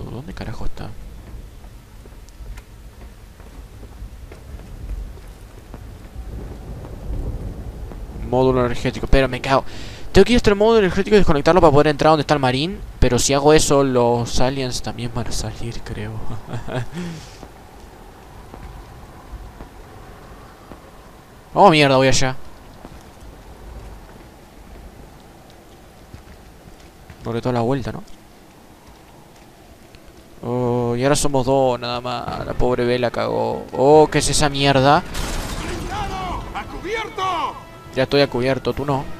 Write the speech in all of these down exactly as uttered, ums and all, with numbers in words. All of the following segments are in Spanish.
¿Dónde carajo está? Módulo energético. Pero me cago. Tengo que ir hasta el módulo energético y desconectarlo para poder entrar donde está el marín. Pero si hago eso, los aliens también van a salir, creo. Oh, mierda, voy allá. Doble toda la vuelta, ¿no? Oh, y ahora somos dos, nada más. La pobre Bella cagó. Oh, ¿qué es esa mierda? ¡A cubierto! Ya estoy a cubierto, tú no.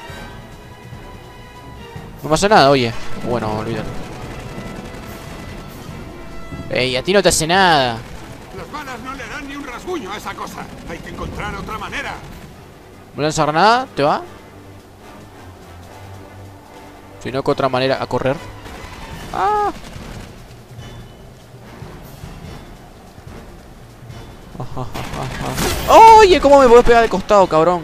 No pasa nada, oye. Bueno, olvídalo. Ey, a ti no te hace nada. Las balas no le harán ni un rasguño a esa cosa. Hay que encontrar otra manera. ¿No lanza granada? ¿Te va? Si no, que otra manera a correr. ¡Ah! Oye, ¿cómo me puedes pegar de costado, cabrón?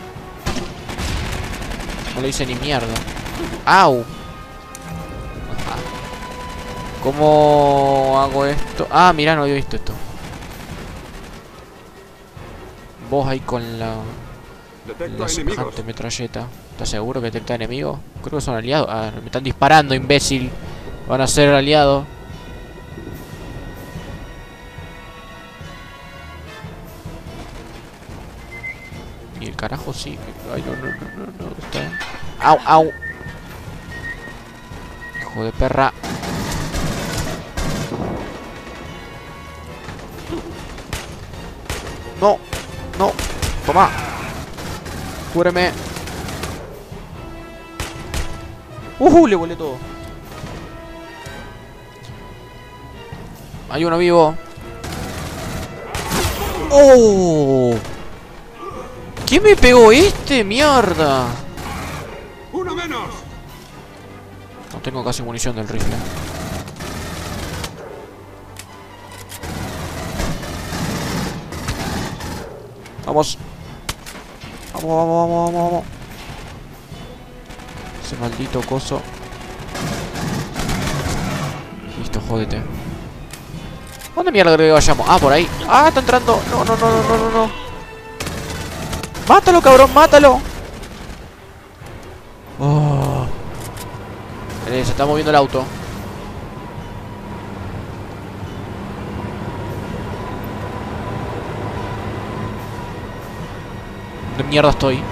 No le hice ni mierda. ¡Au! Ajá. ¿Cómo hago esto? Ah, mira, no había visto esto. Vos ahí con la... Detecto La enemigos. semejante metralleta. ¿Estás seguro que detecta enemigos? Creo que son aliados. Ah, me están disparando, imbécil. Van a ser aliados. Y el carajo sí. Ay, no, no, no, no, no. ¿Dónde está? ¡Au, au! Hijo de perra. No, no. Toma. Cúbreme. Uh, le volé todo. Hay uno vivo. ¡Oh! ¿Quién me pegó este? ¡Mierda! ¡Uno menos! No tengo casi munición del rifle. Vamos. Vamos, vamos, vamos, vamos, vamos. Ese maldito coso. Listo, jódete. ¿Dónde mierda creo que vayamos? Ah, por ahí. Ah, está entrando. No, no, no, no, no, no, no. Mátalo, cabrón, mátalo. Oh. Eh, se está moviendo el auto. ¿Dónde mierda estoy?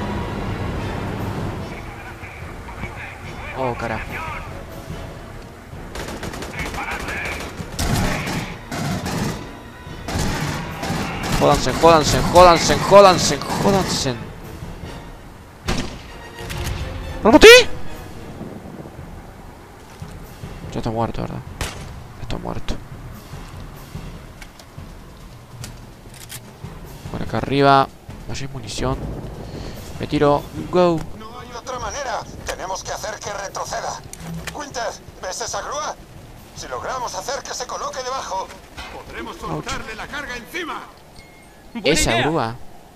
Oh, carajo. Jódanse, jódanse, jódanse, jódanse, jódanse. ¿Lo maté? Ya está muerto, ¿verdad? Está muerto. Por acá arriba. Allí hay munición. Me tiro. Go. No hay otra manera. Tenemos que hacer que retroceda. Quinter, ¿ves esa grúa? Si logramos hacer que se coloque debajo, podremos soltarle la carga encima. Esa grúa.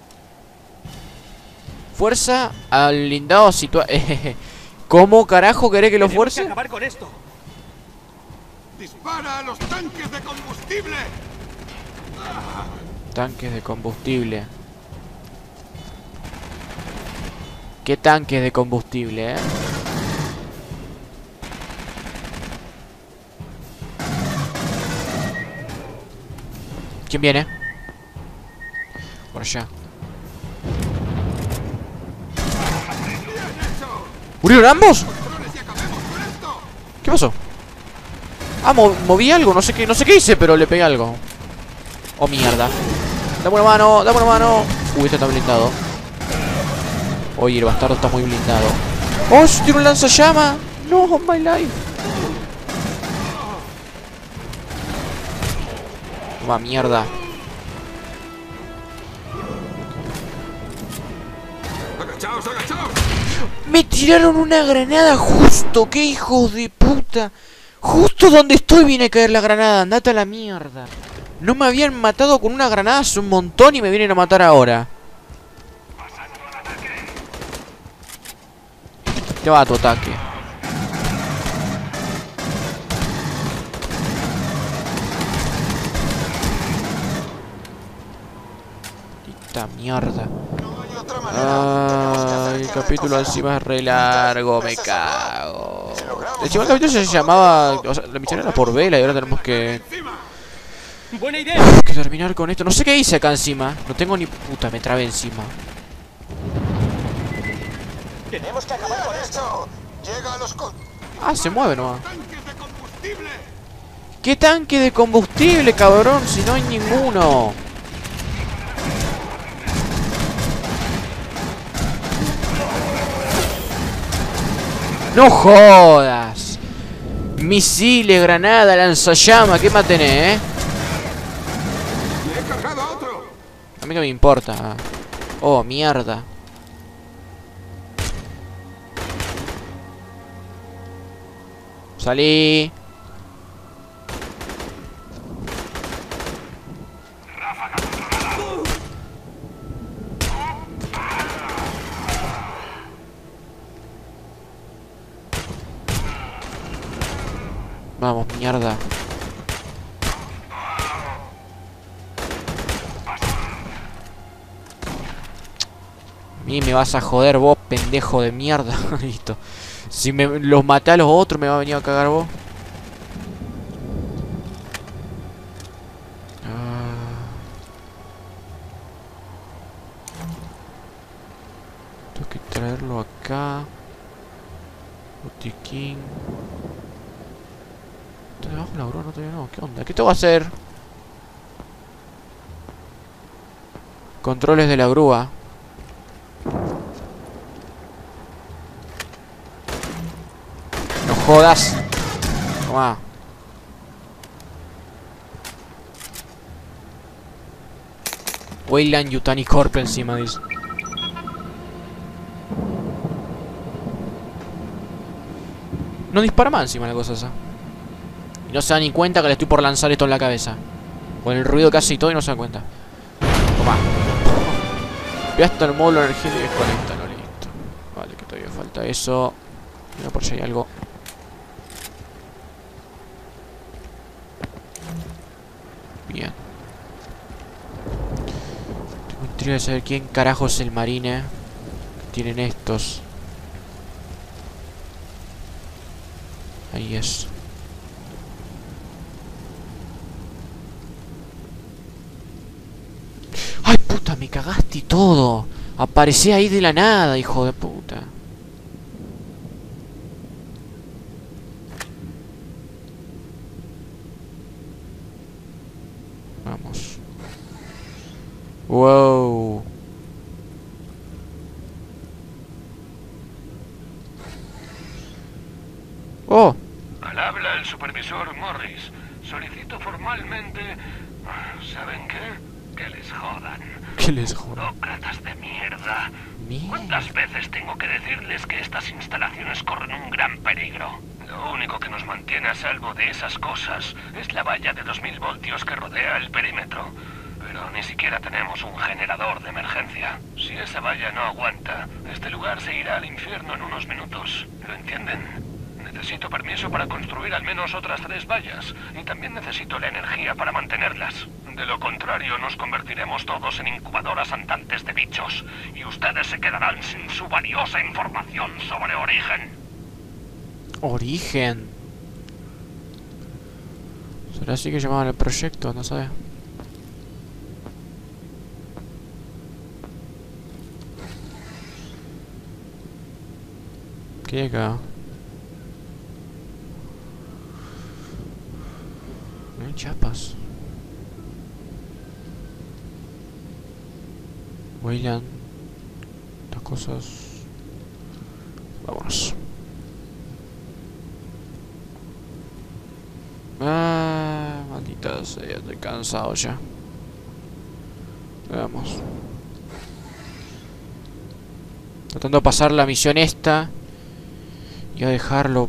Fuerza al blindado situado. ¿Cómo carajo querés que lo fuerce? Tenemos que acabar con esto. ¡Dispara a los tanques de combustible! Tanques de combustible. ¿Qué tanques de combustible, eh? ¿Quién viene? Por allá. ¿Murieron ambos? ¿Qué pasó? Ah, mo moví algo, no sé qué, no sé qué hice, pero le pegué algo. Oh, mierda. Dame una mano, dame una mano. Uy, este está blindado. Oye, el bastardo está muy blindado. ¡Oh, tiene un lanzallamas! No, oh my life. Toma, mierda. ¡Agachaos, agachaos! Me tiraron una granada justo. ¡Qué hijos de puta! Justo donde estoy viene a caer la granada. Andate a la mierda. No me habían matado con una granada hace un montón y me vienen a matar ahora. Te va a tu ataque. puta mierda. No hay otra manera. Tenemos que hacer Ay, el que capítulo retroceda. encima es re largo, me ¿Ves esa grúa? cago. Si logramos Encima el hacer capítulo que se se llamaba... coloque O sea, la misión era por vela y ahora tenemos que... Buena idea. que terminar con esto. No sé qué hice acá encima. No tengo ni puta, me trabé encima. Tenemos que acabar con Bien esto. hecho. Llega a los con- Ah, se mueve nomás. tanques de combustible. ¿Qué tanque de combustible, cabrón? Si no hay ninguno. ¡No jodas! Misiles, granada, lanzallamas. ¿Qué más tenés, eh? Le he cargado a otro. A mí no me importa. Oh, mierda. Salí. Vamos, mierda. A mí me vas a joder vos, pendejo de mierda. Listo. Si me los maté a los otros, me va a venir a cagar vos. Ah. Tengo que traerlo acá. Botiquín. ¿Está debajo de la grúa? No, todavía no. ¿Qué onda? ¿Qué tengo que hacer? Controles de la grúa. No jodas. Toma. Weyland Yutani Corp encima dice. No dispara más encima la cosa esa. Y no se da ni cuenta que le estoy por lanzar esto en la cabeza. Con el ruido casi todo y no se da cuenta. Toma. Ve hasta el módulo de energía y desconectalo, listo. Vale, que todavía falta eso. Mira por si hay algo. Bien. Tengo intriga de saber quién carajo es el marine que tienen estos. Ahí es. ¡Ay, puta! Me cagaste y todo. Aparecí ahí de la nada, hijo de puta. Vamos. Wow. Oh. Al habla el supervisor Morris. Solicito formalmente... ¿Saben qué? Que les jodan. ¿Qué les juro? Burócratas de mierda. Mierda. ¿Cuántas veces tengo que decirles que estas instalaciones corren un gran peligro? Lo único que nos mantiene a salvo de esas cosas es la valla de dos mil voltios que rodea el perímetro. Pero ni siquiera tenemos un generador de emergencia. Si esa valla no aguanta, este lugar se irá al infierno en unos minutos. ¿Lo entienden? Necesito permiso para construir al menos otras tres vallas. Y también necesito la energía para mantenerlas. De lo contrario, nos convertiremos todos en incubadoras andantes de bichos. Y ustedes se quedarán sin su valiosa información sobre Origen. Origen. ¿Será así que llamaban el proyecto? No sabes. ¿Qué hay acá? No hay chapas. Weyland. Las cosas. Vámonos. Ah, maldita sea, estoy cansado ya. Vamos. Tratando de pasar la misión esta. Y a dejarlo.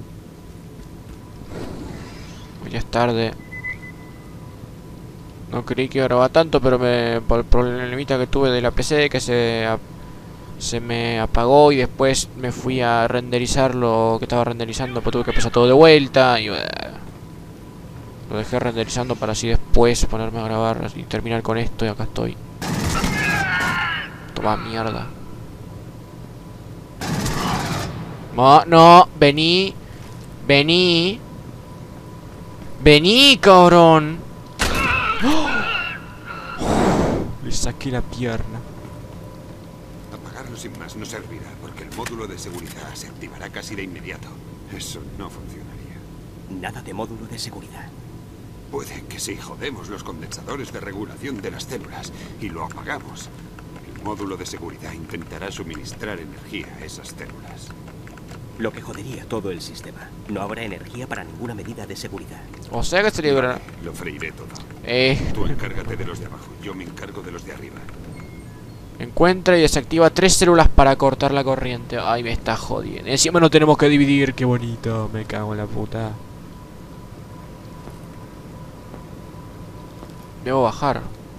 Ya es tarde. No creí que grababa tanto, pero me, por el problemita que tuve de la P C, que se, se me apagó y después me fui a renderizar lo que estaba renderizando, pues tuve que pasar todo de vuelta y uh, lo dejé renderizando para así después ponerme a grabar y terminar con esto y acá estoy. Toma, mierda. No, no, vení. Vení. Vení, cabrón. ¡Oh! Le saqué la pierna. Apagarlo sin más no servirá, porque el módulo de seguridad se activará casi de inmediato. Eso no funcionaría. Nada de módulo de seguridad. Puede que si jodemos los condensadores de regulación de las células y lo apagamos, el módulo de seguridad intentará suministrar energía a esas células. Lo que jodería todo el sistema. No habrá energía para ninguna medida de seguridad. O sea que se libra. Lo freiré todo. Eh. Tú encárgate de los de abajo, yo me encargo de los de arriba. Encuentra y desactiva tres células para cortar la corriente. Ay, me está jodiendo. Encima no tenemos que dividir. Qué bonito. Me cago en la puta. Debo bajar.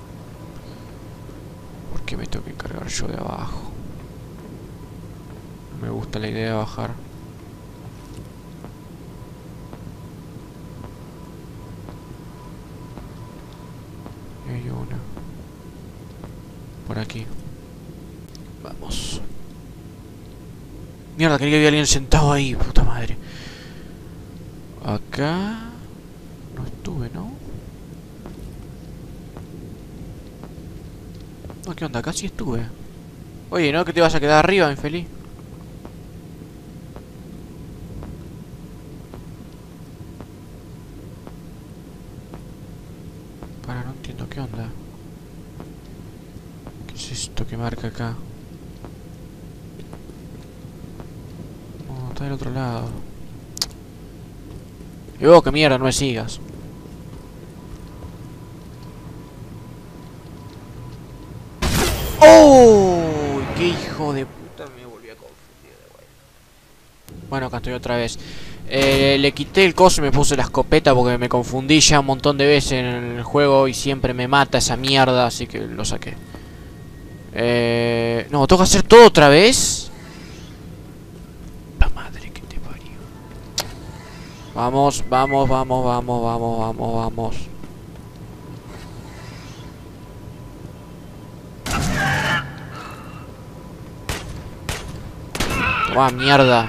¿Por qué me tengo que encargar yo de abajo? No me gusta la idea de bajar. Y hay una. Por aquí. Vamos. Mierda, creí que había alguien sentado ahí. Puta madre. Acá... No estuve, ¿no? No, ¿qué onda? Acá sí estuve. Oye, ¿no? Que te vas a quedar arriba, infeliz. Para, no entiendo qué onda. ¿Qué es esto que marca acá? No, está del otro lado. Y vos, que mierda, no me sigas. ¡Oh! ¡Qué hijo de puta! Me volví a confundir de vuelta. Bueno, acá estoy otra vez. Eh, le quité el coso y me puse la escopeta porque me confundí ya un montón de veces en el juego y siempre me mata esa mierda, así que lo saqué. Eh, no, tengo que hacer todo otra vez. La madre que te parió. Vamos, vamos, vamos, vamos, vamos, vamos, vamos. Toma, mierda.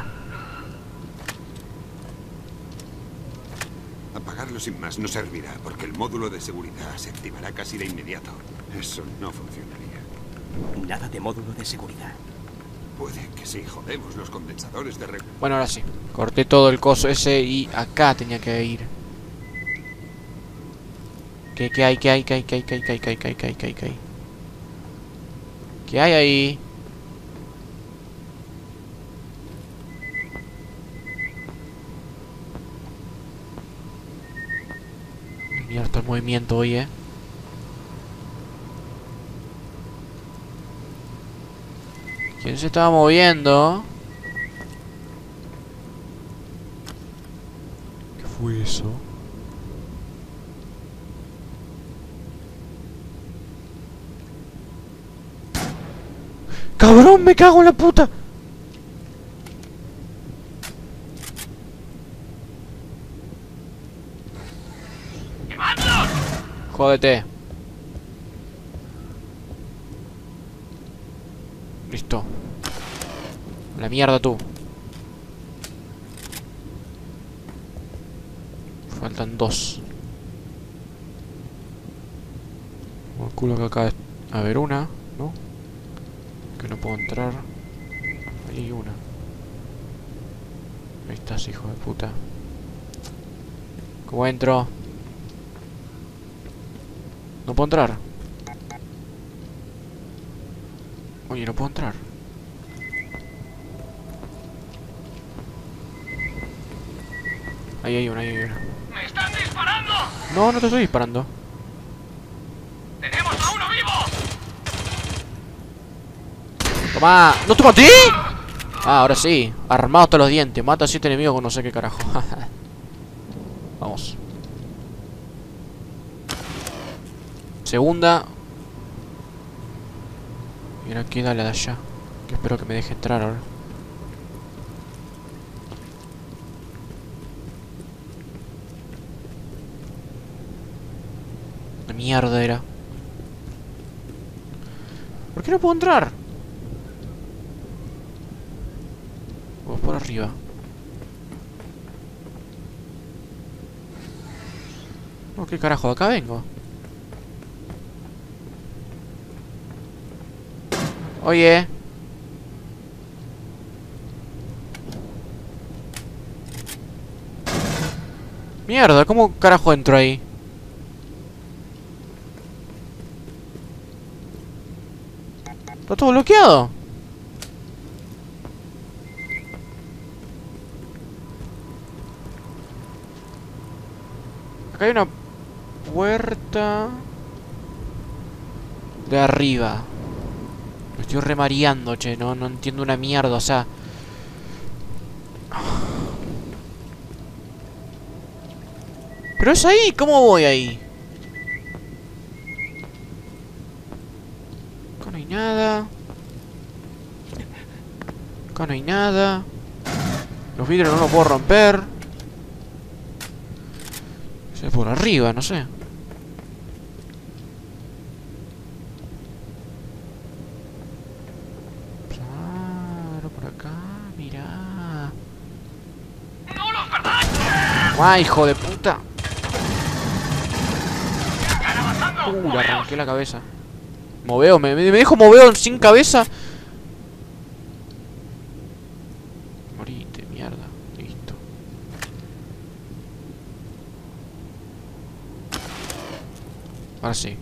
Apagarlo sin más no servirá, porque el módulo de seguridad se activará casi de inmediato. Eso no funcionaría. Nada de módulo de seguridad. Puede que si jodemos los condensadores de regulación. Bueno, ahora sí. Corté todo el coso ese y acá tenía que ir. ¿Qué, qué hay? ¿Qué hay? ¿Qué hay? ¿Qué hay? ¿Qué hay? ¿Qué hay? ¿Qué hay? ¿Qué hay? ¿Qué hay? ¿Qué hay? ¿Qué hay? ¿Qué hay ahí? Mierda, el movimiento hoy, eh. ¿Quién se estaba moviendo? ¿Qué fue eso? ¡Cabrón, me cago en la puta! Jódete. Listo. La mierda tú. Faltan dos. Calculo que acá a ver una, ¿no? Que no puedo entrar. Ahí hay una. Ahí estás, hijo de puta. ¿Cómo entro? No puedo entrar. Oye, no puedo entrar. Ahí hay una, ahí hay una. ¡Me están disparando! No, no te estoy disparando. ¡Tenemos a uno vivo! ¡Toma! ¿No te maté? Ah, ahora sí. Armado hasta los dientes. Mata a siete enemigos con no sé qué carajo. Vamos. Segunda. Y ahora queda la de allá. Que espero que me deje entrar ahora. La mierda era. ¿Por qué no puedo entrar? arriba. Oh, ¿qué carajo? De acá vengo. Oye. Mierda, ¿cómo carajo entro ahí? Está todo bloqueado. Acá hay una puerta de arriba. Me estoy remareando, che. No, no entiendo una mierda, o sea. Pero es ahí, ¿cómo voy ahí? Acá no hay nada. Acá no hay nada. Los vidrios no los puedo romper. Es por arriba, no sé. Claro, por acá, mirá. ¡Ay, hijo de puta! Uh, le arranqué la cabeza. Moveo, me, me dejo moveo sin cabeza. Morite, mierda. Listo. Ahora sí.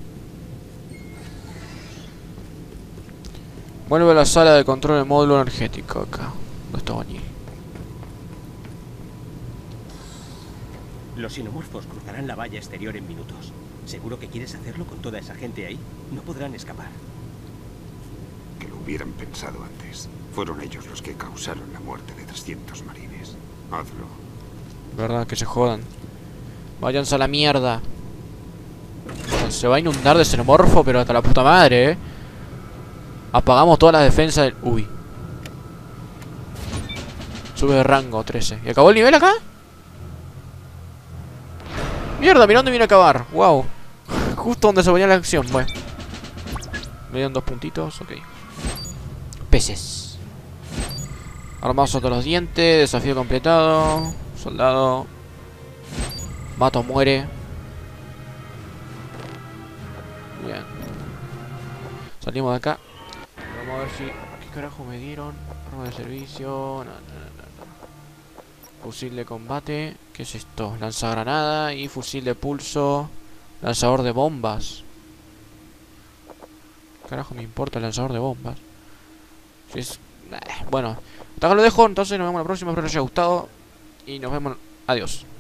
Vuelve a la sala de control del módulo energético acá. ¿Dónde está Bañil? Los xenomorfos cruzarán la valla exterior en minutos. ¿Seguro que quieres hacerlo con toda esa gente ahí? No podrán escapar. Que lo hubieran pensado antes. Fueron ellos los que causaron la muerte de trescientos marines. Hazlo. Verdad, que se jodan. Váyanse a la mierda. Se va a inundar de xenomorfo, pero hasta la puta madre, eh. Apagamos todas las defensas del... Uy. Sube de rango, trece. ¿Y acabó el nivel acá? Mierda, mirá dónde viene a acabar. Wow. Justo donde se ponía la acción, bueno. Me dieron dos puntitos, ok. Peces. Armados todos los dientes. Desafío completado. Soldado. Mato muere. Bien. Salimos de acá. Vamos a ver si... ¿Qué carajo me dieron? Arma de servicio... No, no, no, no. Fusil de combate. ¿Qué es esto? Lanzagranada y fusil de pulso. Lanzador de bombas. ¿Qué carajo me importa el lanzador de bombas? Si es... Bueno, hasta acá lo dejo. Entonces nos vemos la próxima. Espero que les haya gustado. Y nos vemos... Adiós.